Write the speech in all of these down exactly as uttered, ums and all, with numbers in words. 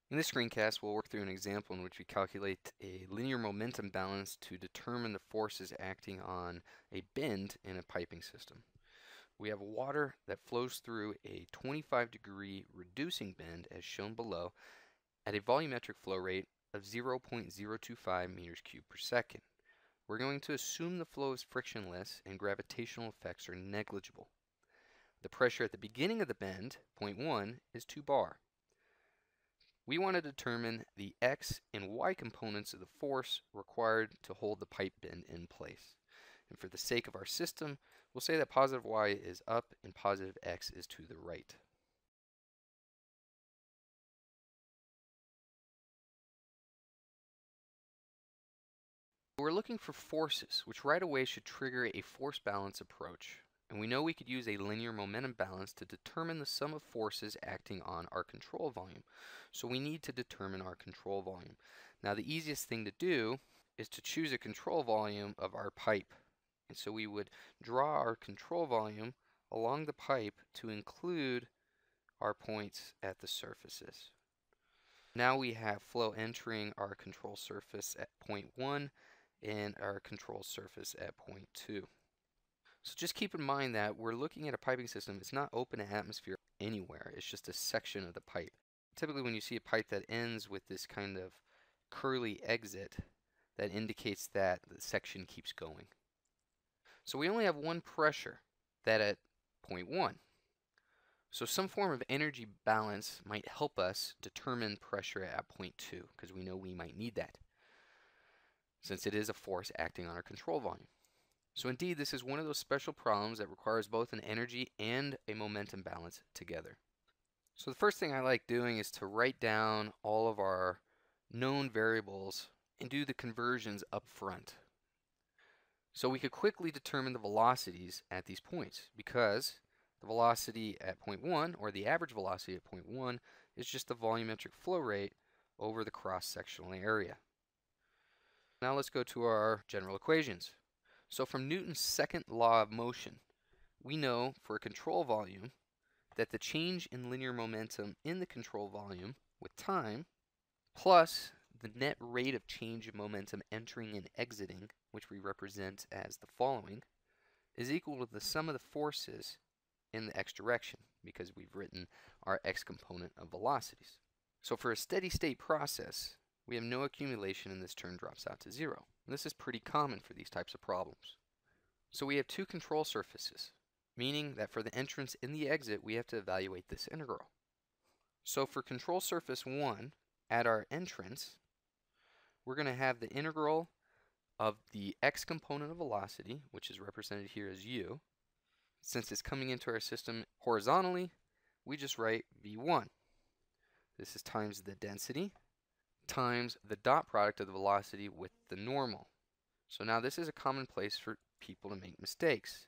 In this screencast, we'll work through an example in which we calculate a linear momentum balance to determine the forces acting on a bend in a piping system. We have water that flows through a twenty-five degree reducing bend, as shown below, at a volumetric flow rate of zero point zero two five meters cubed per second. We're going to assume the flow is frictionless and gravitational effects are negligible. The pressure at the beginning of the bend, point one, is two bar. We want to determine the x and y components of the force required to hold the pipe bend in place. And for the sake of our system, we'll say that positive y is up and positive x is to the right. We're looking for forces, which right away should trigger a force balance approach. And we know we could use a linear momentum balance to determine the sum of forces acting on our control volume. So we need to determine our control volume. Now the easiest thing to do is to choose a control volume of our pipe. And so we would draw our control volume along the pipe to include our points at the surfaces. Now we have flow entering our control surface at point one and our control surface at point two. So just keep in mind that we're looking at a piping system. It's not open to atmosphere anywhere. It's just a section of the pipe. Typically when you see a pipe that ends with this kind of curly exit, that indicates that the section keeps going. So we only have one pressure, that at point one. So some form of energy balance might help us determine pressure at point two, because we know we might need that, since it is a force acting on our control volume. So indeed, this is one of those special problems that requires both an energy and a momentum balance together. So the first thing I like doing is to write down all of our known variables and do the conversions up front. So we could quickly determine the velocities at these points, because the velocity at point one, or the average velocity at point one, is just the volumetric flow rate over the cross-sectional area. Now let's go to our general equations. So from Newton's second law of motion, we know for a control volume that the change in linear momentum in the control volume with time plus the net rate of change of momentum entering and exiting, which we represent as the following, is equal to the sum of the forces in the x direction, because we've written our x component of velocities. So for a steady state process, we have no accumulation and this term drops out to zero. And this is pretty common for these types of problems. So we have two control surfaces, meaning that for the entrance and the exit, we have to evaluate this integral. So for control surface one, at our entrance, we're going to have the integral of the x component of velocity, which is represented here as u. Since it's coming into our system horizontally, we just write v one. This is times the density times the dot product of the velocity with the normal. So now this is a common place for people to make mistakes.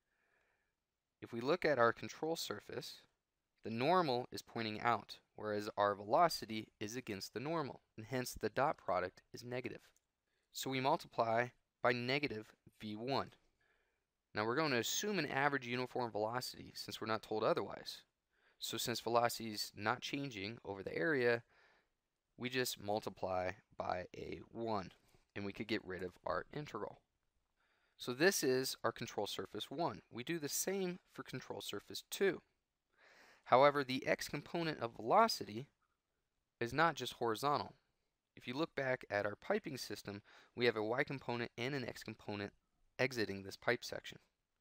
If we look at our control surface, the normal is pointing out, whereas our velocity is against the normal, and hence the dot product is negative. So we multiply by negative v one. Now we're going to assume an average uniform velocity since we're not told otherwise. So since velocity is not changing over the area, we just multiply by a one, and we could get rid of our integral. So this is our control surface one. We do the same for control surface two. However, the x component of velocity is not just horizontal. If you look back at our piping system, we have a y component and an x component exiting this pipe section.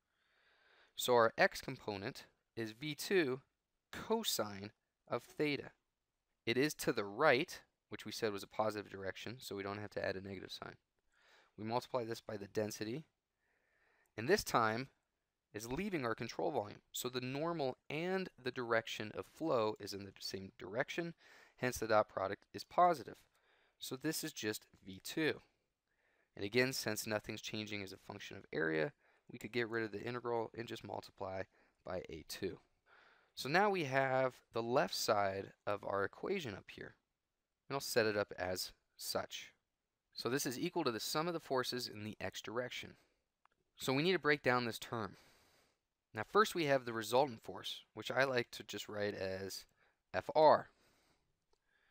So our x component is v two cosine of theta. It is to the right, which we said was a positive direction, so we don't have to add a negative sign. We multiply this by the density, and this time is leaving our control volume. So the normal and the direction of flow is in the same direction, hence the dot product is positive. So this is just v two. And again, since nothing's changing as a function of area, we could get rid of the integral and just multiply by a two. So now we have the left side of our equation up here, and I'll set it up as such. So this is equal to the sum of the forces in the x direction. So we need to break down this term. Now first we have the resultant force, which I like to just write as F R.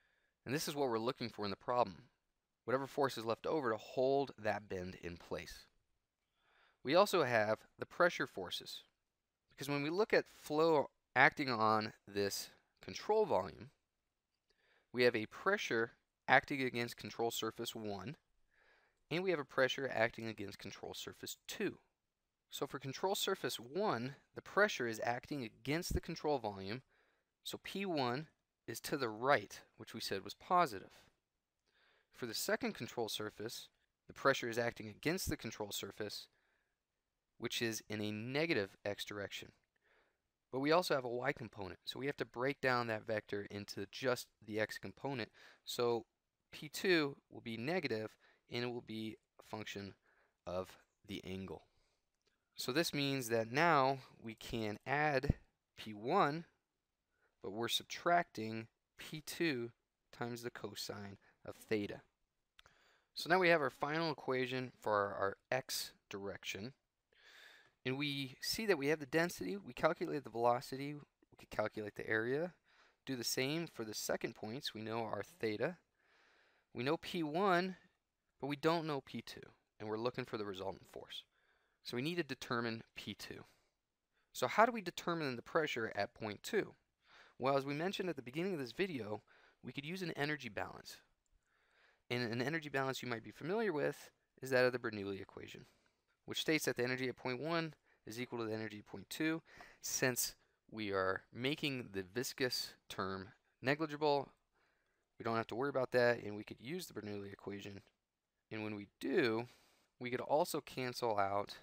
And this is what we're looking for in the problem. Whatever force is left over to hold that bend in place. We also have the pressure forces, because when we look at flow acting on this control volume, we have a pressure acting against control surface one, and we have a pressure acting against control surface two. So for control surface one, the pressure is acting against the control volume, so P one is to the right, which we said was positive. For the second control surface, the pressure is acting against the control surface, which is in a negative x direction. But we also have a y component, so we have to break down that vector into just the x component. So P two will be negative, and it will be a function of the angle. So this means that now we can add P one, but we're subtracting P two times the cosine of theta. So now we have our final equation for our x direction. And we see that we have the density, we calculate the velocity, we can calculate the area. Do the same for the second points. We know our theta. We know P one, but we don't know P two. And we're looking for the resultant force. So we need to determine P two. So how do we determine the pressure at point two? Well, as we mentioned at the beginning of this video, we could use an energy balance. And an energy balance you might be familiar with is that of the Bernoulli equation, which states that the energy at point one is equal to the energy at point two. Since we are making the viscous term negligible, we don't have to worry about that, and we could use the Bernoulli equation. And when we do, we could also cancel out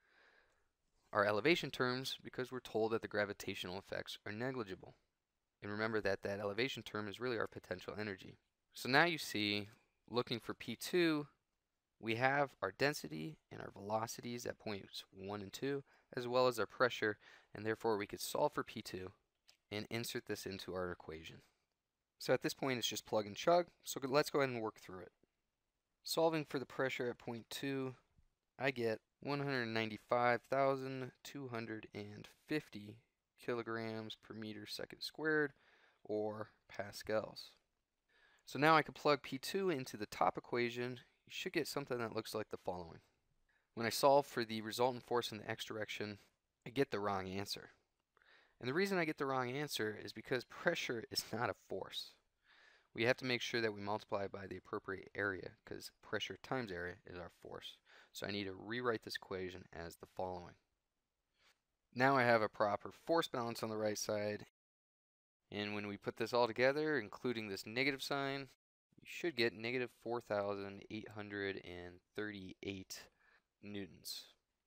our elevation terms because we're told that the gravitational effects are negligible. And remember that that elevation term is really our potential energy. So now you see, looking for P two, we have our density and our velocities at points one and two, as well as our pressure, and therefore we could solve for P two and insert this into our equation. So at this point it's just plug and chug, so let's go ahead and work through it. Solving for the pressure at point two, I get one hundred ninety-five thousand two hundred fifty kilograms per meter second squared, or pascals. So now I can plug P two into the top equation. You should get something that looks like the following. When I solve for the resultant force in the x direction, I get the wrong answer. And the reason I get the wrong answer is because pressure is not a force. We have to make sure that we multiply by the appropriate area, because pressure times area is our force. So I need to rewrite this equation as the following. Now I have a proper force balance on the right side, and when we put this all together, including this negative sign, you should get negative four thousand eight hundred thirty-eight newtons,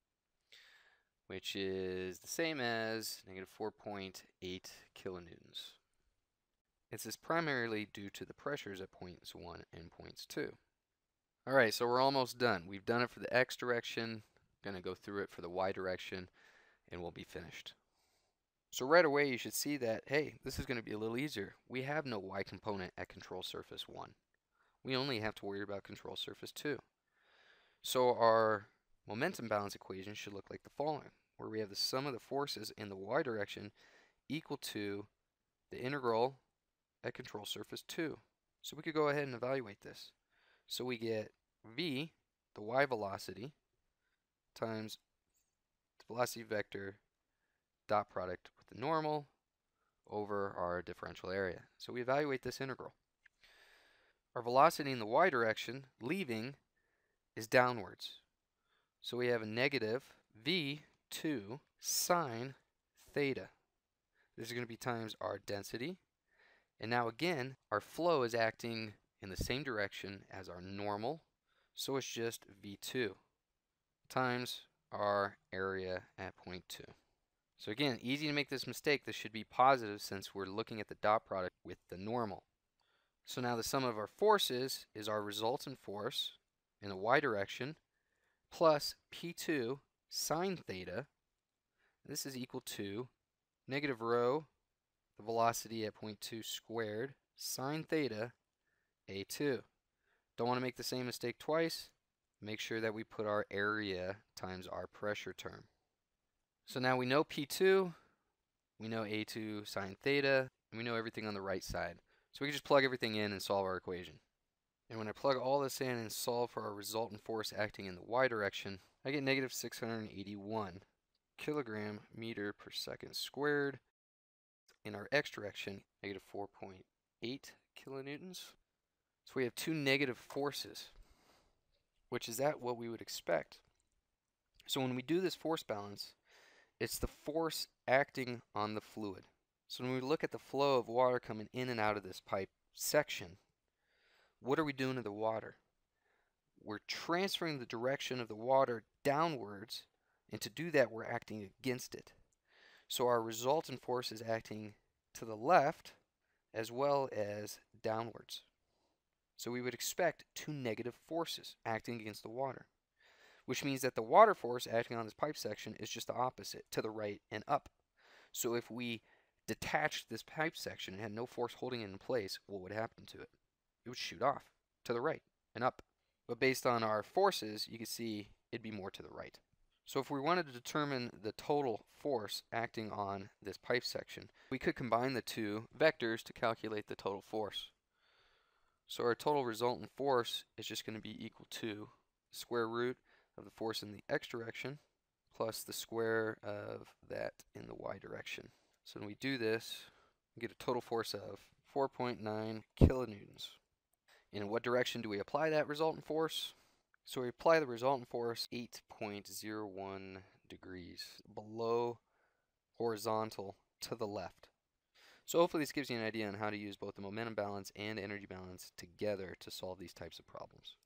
which is the same as negative four point eight kilonewtons. This is primarily due to the pressures at points one and points two. Alright, so we're almost done. We've done it for the x direction, going to go through it for the y direction, and we'll be finished. So right away you should see that, hey, this is going to be a little easier. We have no y component at control surface one. We only have to worry about control surface two. So our momentum balance equation should look like the following, where we have the sum of the forces in the y direction equal to the integral at control surface two. So we could go ahead and evaluate this. So we get v, the y velocity, times the velocity vector dot product with the normal over our differential area. So we evaluate this integral. Our velocity in the y direction, leaving, is downwards. So we have a negative v two sine theta. This is going to be times our density. And now again, our flow is acting in the same direction as our normal, so it's just v two times our area at point two. So again, easy to make this mistake. This should be positive since we're looking at the dot product with the normal. So now the sum of our forces is our resultant force in the y direction plus P two sine theta. This is equal to negative rho, the velocity at point two squared, sine theta, A two. Don't want to make the same mistake twice. Make sure that we put our area times our pressure term. So now we know P two, we know A two sine theta, and we know everything on the right side. So we can just plug everything in and solve our equation. And when I plug all this in and solve for our resultant force acting in the y direction, I get negative six hundred eighty-one kilogram meter per second squared. In our x direction, negative four point eight kilonewtons. So we have two negative forces, which is at what we would expect. So when we do this force balance, it's the force acting on the fluid. So when we look at the flow of water coming in and out of this pipe section, what are we doing to the water? We're transferring the direction of the water downwards, and to do that we're acting against it. So our resultant force is acting to the left as well as downwards. So we would expect two negative forces acting against the water, which means that the water force acting on this pipe section is just the opposite, to the right and up. So if we detached this pipe section and had no force holding it in place, what would happen to it? It would shoot off to the right and up. But based on our forces, you can see it'd be more to the right. So if we wanted to determine the total force acting on this pipe section, we could combine the two vectors to calculate the total force. So our total resultant force is just going to be equal to the square root of the force in the x direction plus the square of that in the y direction. So when we do this, we get a total force of four point nine kilonewtons. In what direction do we apply that resultant force? So we apply the resultant force eight point zero one degrees below horizontal to the left. So hopefully this gives you an idea on how to use both the momentum balance and energy balance together to solve these types of problems.